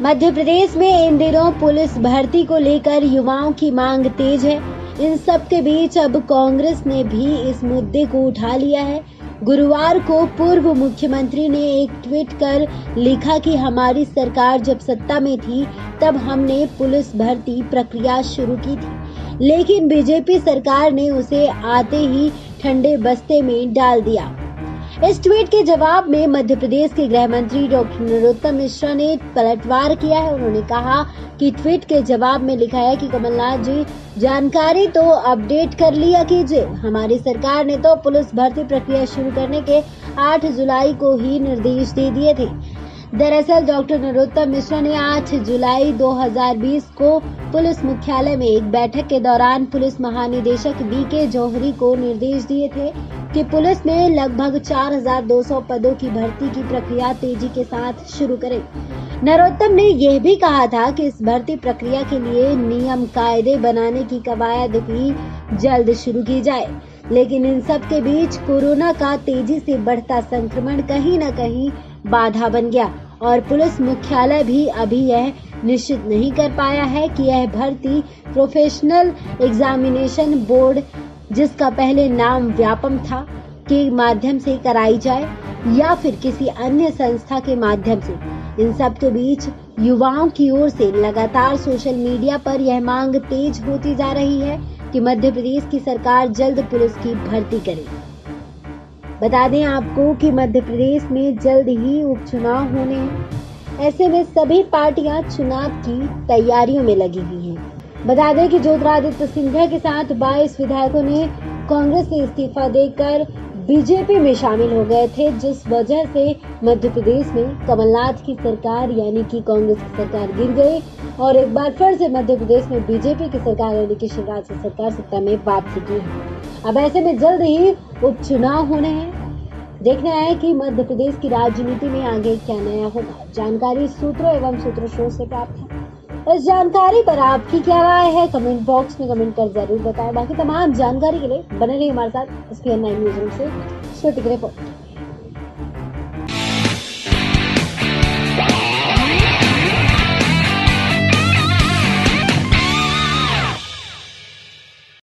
मध्य प्रदेश में इन दिनों पुलिस भर्ती को लेकर युवाओं की मांग तेज है। इन सब के बीच अब कांग्रेस ने भी इस मुद्दे को उठा लिया है। गुरुवार को पूर्व मुख्यमंत्री ने एक ट्वीट कर लिखा कि हमारी सरकार जब सत्ता में थी तब हमने पुलिस भर्ती प्रक्रिया शुरू की थी, लेकिन बीजेपी सरकार ने उसे आते ही ठंडे बस्ते में डाल दिया। इस ट्वीट के जवाब में मध्य प्रदेश के गृह मंत्री डॉक्टर नरोत्तम मिश्रा ने पलटवार किया है। उन्होंने कहा कि ट्वीट के जवाब में लिखा है कि कमलनाथ जी, जानकारी तो अपडेट कर लिया कीजिए। हमारी सरकार ने तो पुलिस भर्ती प्रक्रिया शुरू करने के 8 जुलाई को ही निर्देश दे दिए थे। दरअसल डॉक्टर नरोत्तम मिश्रा ने 8 जुलाई 2020 को पुलिस मुख्यालय में एक बैठक के दौरान पुलिस महानिदेशक बीके जौहरी को निर्देश दिए थे कि पुलिस में लगभग 4200 पदों की भर्ती की प्रक्रिया तेजी के साथ शुरू करें। नरोत्तम ने यह भी कहा था कि इस भर्ती प्रक्रिया के लिए नियम कायदे बनाने की कवायद भी जल्द शुरू की जाए, लेकिन इन सब के बीच कोरोना का तेजी से बढ़ता संक्रमण कहीं न कहीं बाधा बन गया और पुलिस मुख्यालय भी अभी यह निश्चित नहीं कर पाया है कि यह भर्ती प्रोफेशनल एग्जामिनेशन बोर्ड, जिसका पहले नाम व्यापम था, के माध्यम से कराई जाए या फिर किसी अन्य संस्था के माध्यम से। इन सब के बीच युवाओं की ओर से लगातार सोशल मीडिया पर यह मांग तेज होती जा रही है कि मध्य प्रदेश की सरकार जल्द पुलिस की भर्ती करे। बता दें आपको कि मध्य प्रदेश में जल्द ही उपचुनाव होने हैं। ऐसे में सभी पार्टियां चुनाव की तैयारियों में लगी हुई हैं। बता दें कि ज्योतिरादित्य सिंधिया के साथ 22 विधायकों ने कांग्रेस से इस्तीफा देकर बीजेपी में शामिल हो गए थे, जिस वजह से मध्य प्रदेश में कमलनाथ की सरकार यानी कि कांग्रेस की सरकार गिर गई और एक बार फिर से मध्य प्रदेश में बीजेपी की सरकार यानी कि शिवराज की सरकार सत्ता में वापसी की है। अब ऐसे में जल्द ही उपचुनाव होने हैं। देखना है कि मध्य प्रदेश की राजनीति में आगे क्या नया होगा। जानकारी सूत्रों एवं सूत्रस्रोत से प्राप्त है। इस जानकारी पर आपकी क्या राय है, कमेंट बॉक्स में कमेंट कर जरूर बताएं। बाकी तमाम जानकारी के लिए बने रहिए हमारे साथ SPN9 न्यूज़ रूम से। श्रुति की रिपोर्ट।